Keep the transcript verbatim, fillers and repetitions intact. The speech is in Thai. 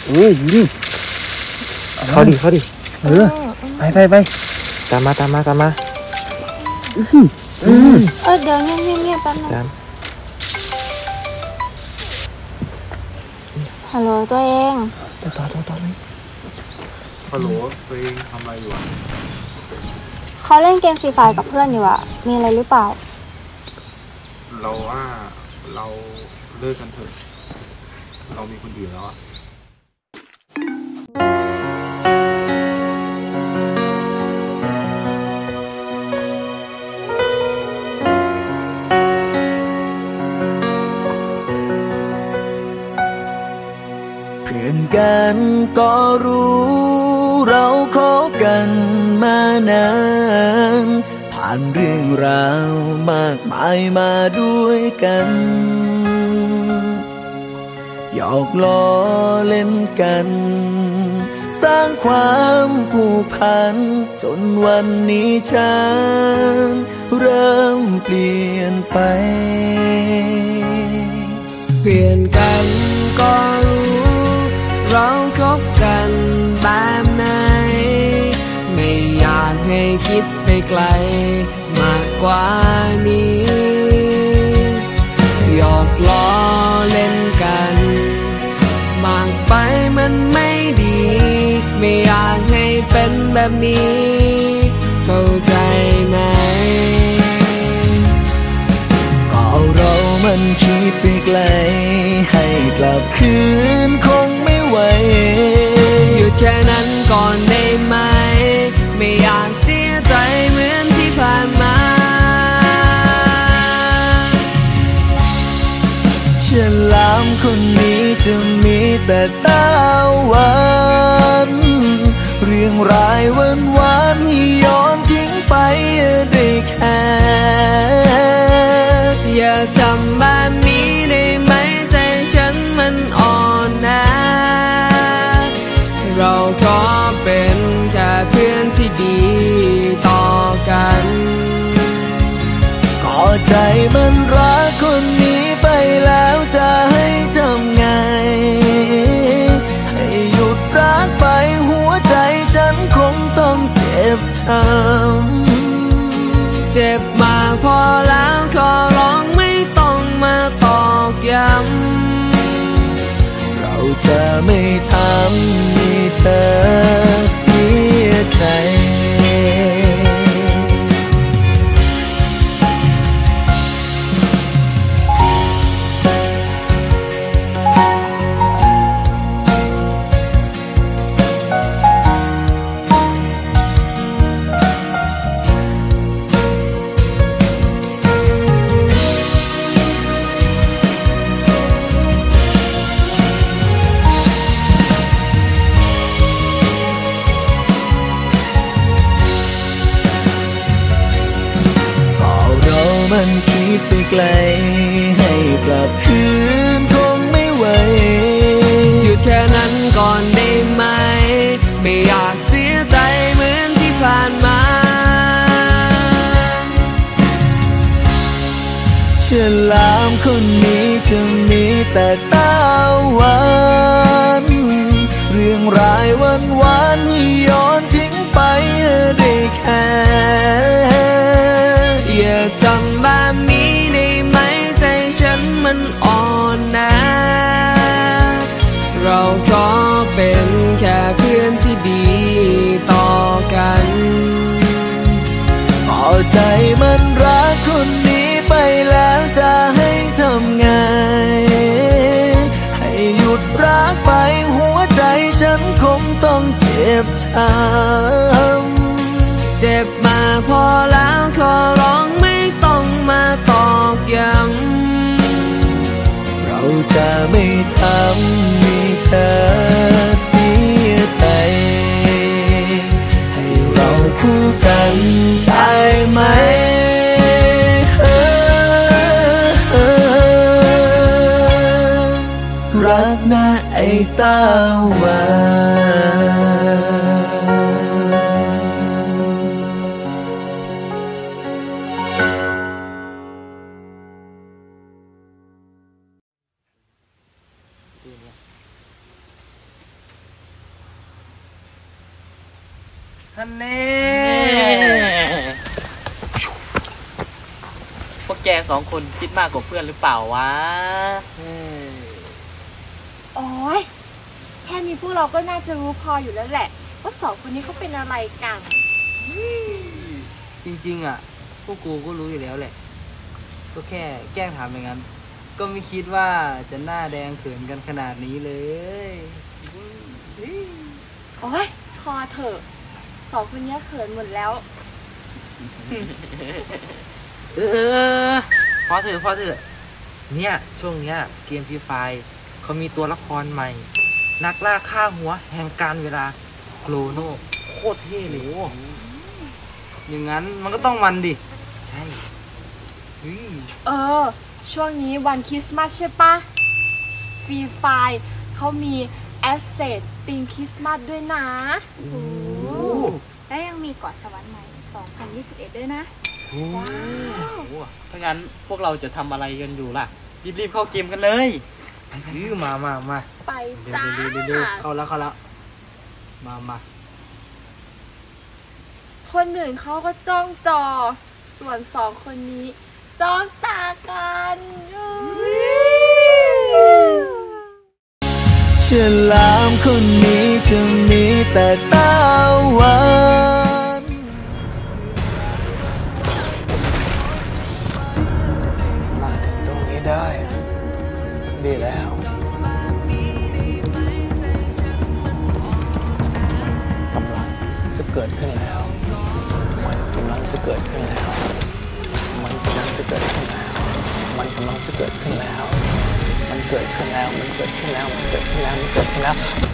เออยิงเขาดิเขาดิเออไปไปไปตามมาตามมาตามมาอืมอืมเออเดี๋ยวเงียบเงียบเงียบแป๊บนึงฮัลโหลตัวเองต่อต่อต่อต่อเลยฮัลโหลตัวเองทำอะไรอยู่อ่ะเขาเล่นเกมฟรีไฟกับเพื่อนอยู่อ่ะมีอะไรหรือเปล่าเราว่าเราเลิกกันเถอะเรามีคนอื่นแล้วอ่ะเพื่อนกันก็รู้เราคบกันมานานผ่านเรื่องราวมากมายมาด้วยกันหยอกล้อเล่นกันสร้างความผูกพันจนวันนี้ฉันเริ่มเปลี่ยนไปเปลี่ยนกันก็รู้เราคบกันแบบไหนไม่อยากให้คิดไปไกลมากกว่านี้หยอกล้อเล่นกันมากไปมันไม่ดีไม่อยากให้เป็นแบบนี้เข้าใจไหมก็เรามันคิดไปไกลให้กลับคืนคงไม่ไหวหยุดแค่นั้นก่อนได้ไหมไม่อยากเสียใจเหมือนที่ผ่านมาฉลามคนนี้จะมีแต่ตาหวานเรื่องรายวันวานที่ย้อนทิ้งไปได้แค่อย่าทำแบบนี้ได้ไหมใจฉันมันอ่อนนะเราขอเป็นแค่เพื่อนที่ดีต่อกันก็ใจมันรักคนนี้ไปแล้วจะให้ทำไงให้หยุดรักไปหัวใจฉันคงต้องเจ็บช้ำเจ็บมาพอแล้วขอร้องไม่ต้องมาตอกย้ำเราจะไม่ทำให้เธอเสียใจมันคิดไปไกลให้กลับคืนคงไม่ไหวหยุดแค่นั้นก่อนได้ไหมไม่อยากเสียใจเหมือนที่ผ่านมาฉลามคนนี้จะมีแต่ตาหวานเรื่องรายวันวานที่ย้อนทิ้งไปได้แค่อย่าทำแบบนี้ได้ไหมใจฉันมันอ่อนนะเราขอเป็นแค่เพื่อนที่ดีต่อกันพอใจมันรักคนนี้ไปแล้วจะให้ทำไงให้หยุดรักไปหัวใจฉันคงต้องเจ็บช้ำเจ็บมาพอแล้วขอร้องไม่ต้องมาตอกย้ำเราจะไม่ทำให้เธอเสียใจให้เราคู่กันได้ไหมรักนะไอ้ตาหวานท่านแน่พวกแกสองคนคิดมากกว่าเพื่อนหรือเปล่าวะโอ้ยแค่นี้พวกเราก็น่าจะรู้พออยู่แล้วแหละว่าสองคนนี้เขาเป็นอะไรกันจริงๆอ่ะพวกกูก็รู้อยู่แล้วแหละก็แค่แกล้งถามอย่างนั้นก็ไม่คิดว่าจะหน้าแดงเขินกันขนาดนี้เลยโอ้ยพอเถอะสองคนนี้เขินหมดแล้วเออพอเถอะพอเถอะเนี่ยช่วงเนี้ยเกมฟรีไฟเขามีตัวละครใหม่นักล่าฆ่าหัวแห่งการเวลาโครโนโคตรเท่เลยอย่างนั้นมันก็ต้องมันดิใช่เออช่วงนี้วันคริสต์มาสใช่ปะฟรีไฟเขามีแอสเซทธีมคริสต์มาสด้วยนะโอ้และยังมีเกาะสวรรค์ใหม่สองพันยี่สิบเอ็ดด้วยนะว้าวถ้างั้นพวกเราจะทำอะไรกันอยู่ล่ะรีบๆเข้าเกมกันเลยยื้อมามามาไปจ้าเข้าแล้วเข้าแล้วมามาคนอื่นเขาก็จ้องจอส่วนสองคนนี้จ้องตากันฉลามคนนี้จะมีแต่ตาหวานมาถึงตรงนี้ได้ดีแล้วกำลังจะเกิดขึ้นแล้วมันกำลังจะเกิดขึ้นแล้วมันกำลังจะเกิดขึ้นแล้วมันกำลังจะเกิดขึ้นแล้วมันเกิดขึ้นแล้วมันเกิดขึ้นแล้วมันเกิดขึ้นแล้วมันเกิดขึ้นแล้ว